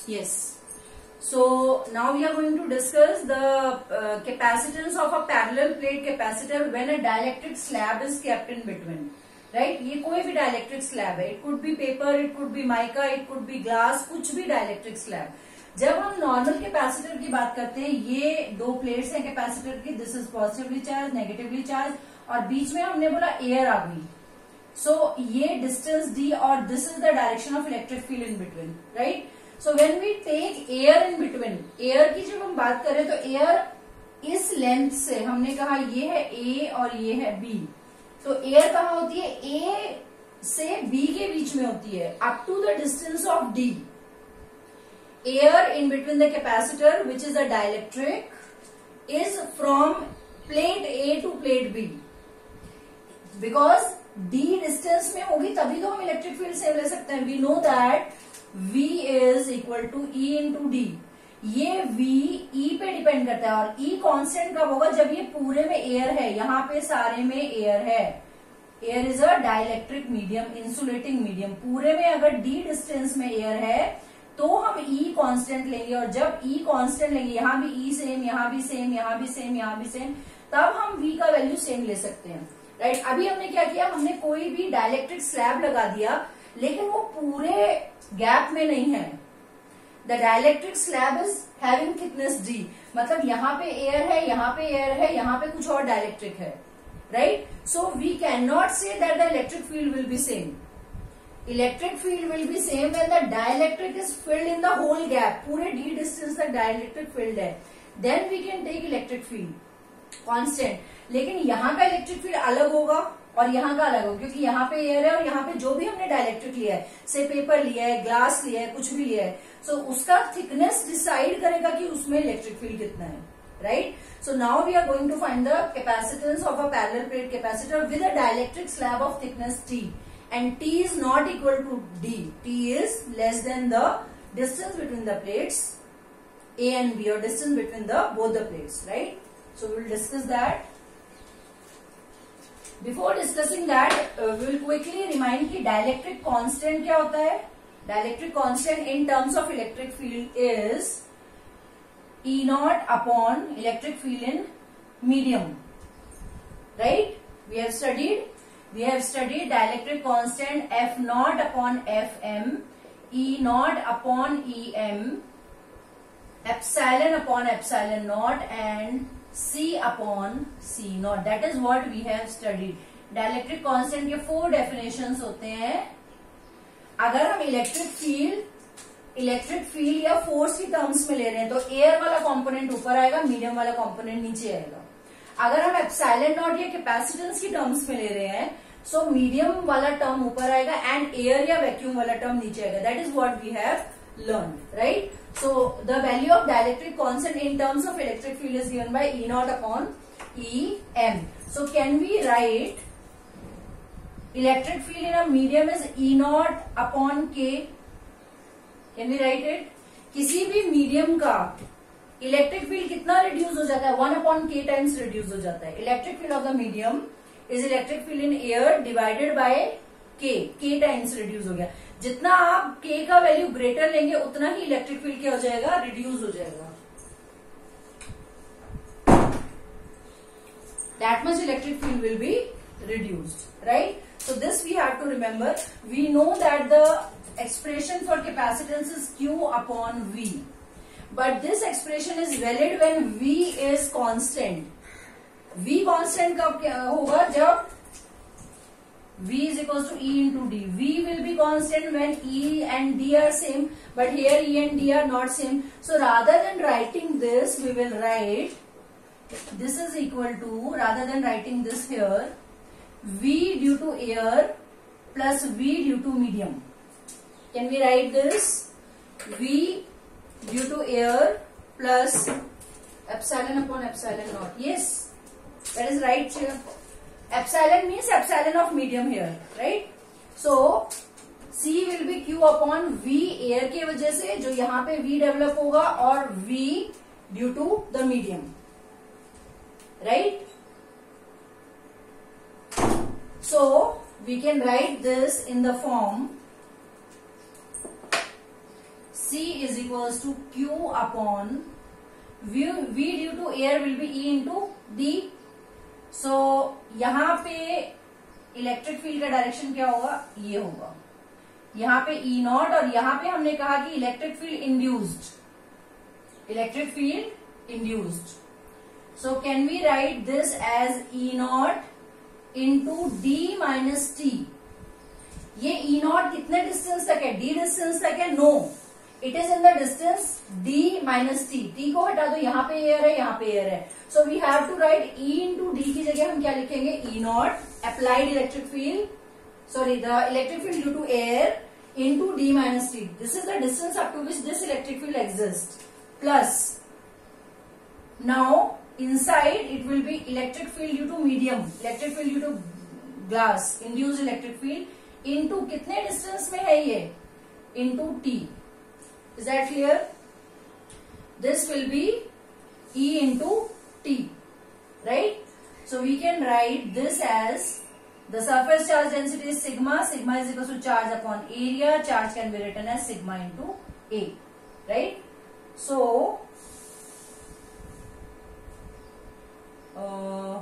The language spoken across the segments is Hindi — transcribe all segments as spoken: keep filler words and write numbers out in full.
Yes. So now we are going to discuss the uh, capacitance of a parallel plate capacitor when a dielectric slab is kept in between. Right? ये कोई भी dielectric slab है. It could be paper, it could be mica, it could be glass, कुछ भी dielectric slab. जब हम नॉर्मल कैपेसिटर की बात करते हैं, ये दो प्लेट्स हैं कैपेसिटर की. This is positively charge, negatively charge, और बीच में हमने बोला एयर आ गई. सो so, ये डिस्टेंस डी और this is the direction of electric field in between. Right? So when we take air in between, air की जब हम बात करें तो एयर इस लेंथ से, हमने कहा ये है ए और ये है बी. तो एयर कहाँ होती है? ए से बी के बीच में होती है, up to the distance of D. Air in between the capacitor, which is a dielectric, is from plate A to plate B. Because D distance में होगी तभी तो हम इलेक्ट्रिक फील्ड सेम ले सकते हैं. We know that V is equal to E into D. ये V E पे डिपेंड करता है, और E कांस्टेंट कब होगा? जब ये पूरे में एयर है, यहाँ पे सारे में एयर है. Air is a dielectric medium, insulating medium. पूरे में अगर D डिस्टेंस में एयर है तो हम E कांस्टेंट लेंगे, और जब E कांस्टेंट लेंगे, यहां भी E सेम, यहां भी सेम, यहां भी सेम, यहां भी सेम, तब हम V का वैल्यू सेम ले सकते हैं. राइट? अभी हमने क्या किया? हमने कोई भी डाइलेक्ट्रिक स्लैब लगा दिया, लेकिन वो पूरे गैप में नहीं है. The dielectric slab is having thickness D. मतलब यहाँ पे एयर है, यहाँ पे एयर है, यहाँ पे कुछ और डाइलेक्ट्रिक है. Right? So we can not say that the electric field will be same. Electric field will be same when the dielectric is filled in the whole gap. पूरे d distance तक dielectric filled है. Then we can take electric field constant. लेकिन यहाँ का electric field अलग होगा और यहाँ का अलग होगा, क्योंकि यहाँ पे एयर है और यहाँ पे जो भी हमने dielectric लिया है, से पेपर लिया है, ग्लास लिया है, कुछ भी लिया है, so उसका थिकनेस डिसाइड करेगा कि उसमें इलेक्ट्रिक फील्ड कितना है. Right? So now we are going to find the capacitance of a parallel plate capacitor with a dielectric slab of thickness T. And T is not equal to D. T is less than the distance between the plates A and B, or distance between the both the plates, right? So we will discuss that. Before discussing that, uh, we will quickly remind कि dielectric constant क्या होता है? Dielectric constant in terms of electric field is E naught upon electric field in medium, right? We have studied. We have studied dielectric constant F naught upon Fm, E naught upon Em, epsilon upon epsilon naught, and C upon C naught. That is what we have studied. Dielectric constant के four definitions होते हैं. अगर हम इलेक्ट्रिक फील्ड इलेक्ट्रिक फील्ड या फोर्स की टर्म्स में ले रहे हैं तो एयर वाला कंपोनेंट ऊपर आएगा, मीडियम वाला कंपोनेंट नीचे आएगा. अगर हम एप्सिलॉन नॉट या कैपेसिटेंस की टर्म्स में ले रहे हैं, सो so मीडियम वाला टर्म ऊपर आएगा एंड एयर या वैक्यूम वाला टर्म नीचे आएगा. That is what we have learn. Right? So the value of dielectric constant in terms of electric field is given by E naught upon E m. So can we write electric field in a medium is E naught upon K? Can we write it? किसी भी मीडियम का इलेक्ट्रिक फील्ड कितना रिड्यूस हो जाता है? One upon K times reduce हो जाता है. Electric field of the medium is electric field in air divided by K. K times reduce हो गया. जितना आप के का वैल्यू ग्रेटर लेंगे उतना ही इलेक्ट्रिक फील्ड क्या हो जाएगा? रिड्यूस हो जाएगा. That much electric field will be reduced. Right? So this we have to remember. We know that the expression for capacitance is Q upon V. But this expression is valid when V is constant. V constant कब क्या होगा? जब V is equals to E into D. V will be constant when E and D are same, but here E and D are not same. So rather than writing this, we will write this is equal to, rather than writing this here, V due to air plus V due to medium. Can we write this? V due to air plus epsilon upon epsilon naught. Yes, that is right here. Epsilon means epsilon of medium here, right? So C will be Q upon V air के वजह से जो यहाँ पे V डेवलप होगा, और V due to the medium, right? So we can write this in the form C is equals to Q upon V, V due to air will be E into D. So यहाँ पे इलेक्ट्रिक फील्ड का डायरेक्शन क्या होगा, ये होगा, यहाँ पे E नॉट, और यहाँ पे हमने कहा कि electric field induced, electric field induced. So can we write this as E naught into D minus T. ये E नॉट कितने डिस्टेंस तक है, D डिस्टेंस तक है, no, it is in the distance D minus T. T को हटा दो, यहाँ पे एयर है, यहाँ पे एयर है. So we have to write E into D की जगह हम क्या लिखेंगे, E naught applied electric field, sorry, the electric field due to air into D minus T. This is the distance up to which this electric field exists. Plus, now inside it will be electric field due to medium, electric field due to glass, induced electric field into कितने distance में है ये, into T. Is that clear? This will be E into T, right? So we can write this as the surface charge density is sigma. Sigma is equal to charge upon area. Charge can be written as sigma into A, right? So, uh,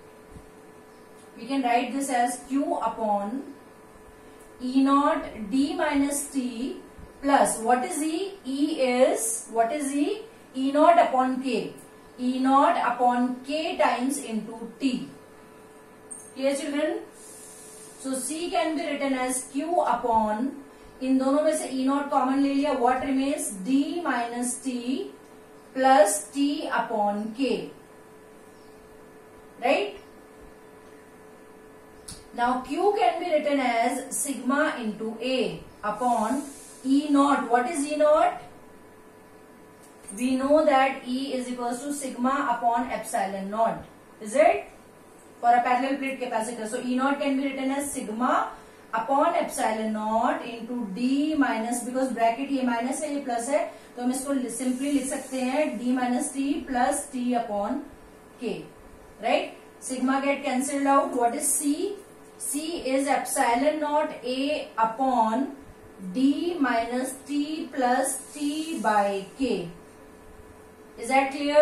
we can write this as Q upon E naught D minus T plus, what is E? E is, what is E? E naught upon K. E naught upon K times into T. Clear children? So C can be written as Q upon, इन दोनों में से E नॉट कॉमन ले लिया, what remains? D minus T plus T upon K, right? Now Q can be written as sigma into A upon E naught. What is E naught? We know that E is equals to sigma upon epsilon naught. Is it? For a parallel plate capacitor. So E naught can be written as sigma upon epsilon naught into D minus, because bracket ये minus है ये plus है, तो हम इसको simply लिख सकते हैं D minus T plus T upon K, right? Sigma get cancelled out. What is C? C is epsilon naught A upon D minus T plus T by K. Is that clear?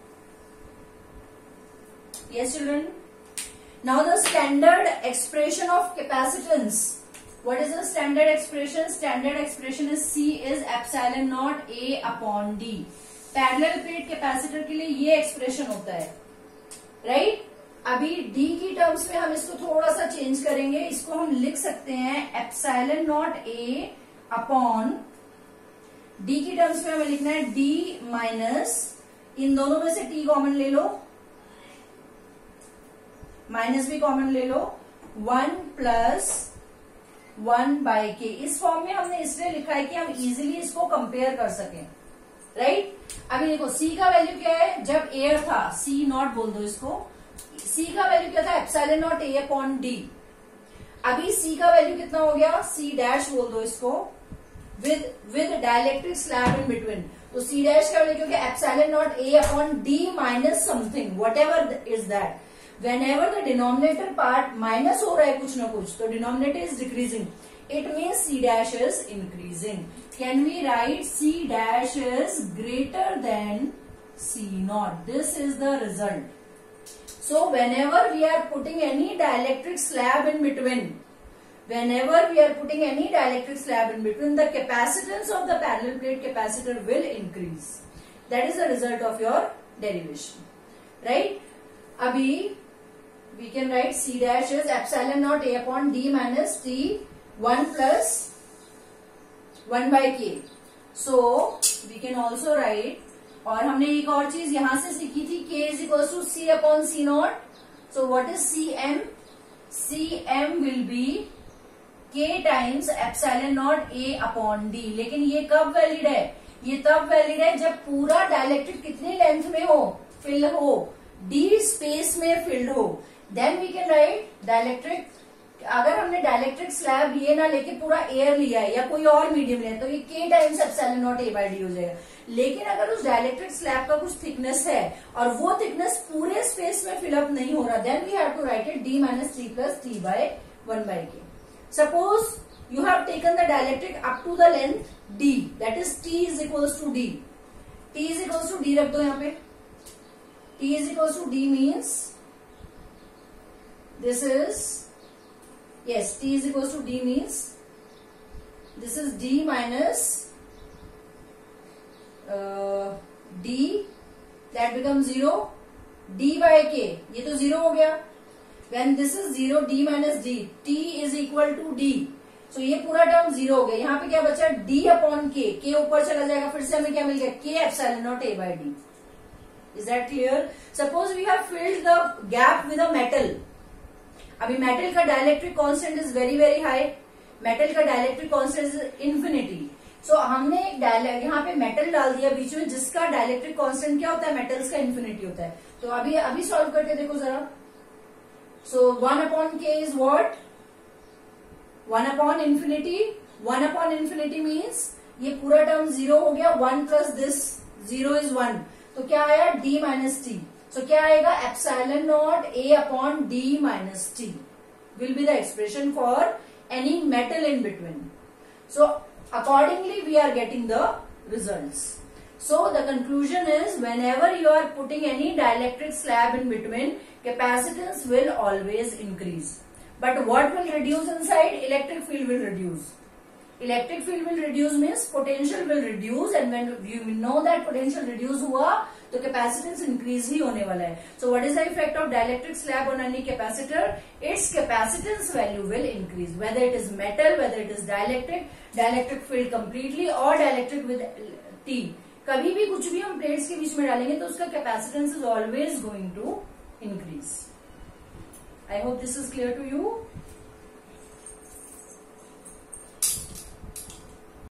Yes, children? Now the standard expression of capacitance. What is the standard expression? Standard expression is C is epsilon naught A upon D. Parallel plate capacitor के लिए ये expression होता है, right? अभी D की टर्म्स में हम इसको थोड़ा सा चेंज करेंगे. इसको हम लिख सकते हैं epsilon naught A upon D की टर्म्स में हमें लिखना है D माइनस, इन दोनों में से T कॉमन ले लो, माइनस भी कॉमन ले लो, one plus one by K. इस फॉर्म में हमने इसलिए लिखा है कि हम इजीली इसको कंपेयर कर सकें, राइट? अभी देखो C का वैल्यू क्या है, जब एयर था, C नॉट बोल दो इसको, C का वैल्यू क्या था, epsilon naught A upon D. अभी C का वैल्यू कितना हो गया, C डैश बोल दो इसको, with with dielectric slab in between. तो C डैश का वैल्यू क्या, epsilon naught A upon D minus something, whatever is that. Whenever the denominator part minus हो रहा है कुछ ना कुछ, तो denominator is decreasing. It means C dash is increasing. Can we write C dash is greater than C naught? This is the result. So whenever we are putting any dielectric slab in between, whenever we are putting any dielectric slab in between, the capacitance of the parallel plate capacitor will increase. That is the result of your derivation, right? Abhi we can write C dash is epsilon naught A upon D minus T, one plus one by K. So we can also write, और हमने एक और चीज यहां से सीखी थी, K is equals to C upon C naught. So what is C M? C M will be K times epsilon naught A upon D. लेकिन ये कब वैलिड है, ये तब वैलिड है जब पूरा डायलेक्ट्रिक कितनी लेंथ में हो, फिल हो, D स्पेस में फिल्ड हो. Then we can write dielectric. अगर हमने डायलेक्ट्रिक स्लैब ये ना लेके पूरा एयर लिया है या कोई और मीडियम लिया तो ये K times epsilon naught A by D हो जाएगा. लेकिन अगर उस डायलेक्ट्रिक स्लैब का कुछ थिकनेस है और वो थिकनेस पूरे स्पेस में फिलअप नहीं हो रहा, then we have to write it D minus T plus T by one by K. Suppose you have taken the dielectric up to the length d, that is T is equals to D. T is equals to D रख दो यहाँ पे. T is equals to D means this is, yes, T is equals to D means this is D minus uh, D, that becomes zero. D by K, ये तो zero हो गया. When this is zero, D minus D, T is equal to D. So ये पूरा टर्म जीरो हो गया. यहाँ पे क्या बचा? D upon K. K ऊपर चला जाएगा, फिर से हमें क्या मिल गया? K epsilon naught A by D. Is that clear? Suppose we have filled the gap with a metal. अभी मेटल का dielectric constant is very very high. Metal का dielectric constant is infinity. So हमने एक डायलेक्ट यहाँ पे मेटल डाल दिया बीच में, जिसका डायलेक्ट्रिक कांस्टेंट क्या होता है? मेटल्स का इन्फिनिटी होता है. तो अभी अभी सॉल्व करके देखो जरा. So one upon K is what? One upon infinity. One upon infinity means ये पूरा टर्म जीरो हो गया. One plus this zero is one. तो क्या आया? D minus T. सो क्या आएगा? Epsilon naught A upon D minus T will be the expression for any metal in between. सो accordingly we are getting the results. So the conclusion is, whenever you are putting any dielectric slab in between, capacitance will always increase. But what will reduce inside? Electric field will reduce. Electric field will reduce means potential will reduce, and when you know that potential reduce हुआ तो capacitance increase ही होने वाला है. So what is the effect of dielectric slab on any capacitor? Its capacitance value will increase, whether it is metal, whether it is dielectric, dielectric field completely or dielectric with T. कभी भी कुछ भी हम प्लेट्स के बीच में डालेंगे तो उसका capacitance is always going to increase. I hope this is clear to you.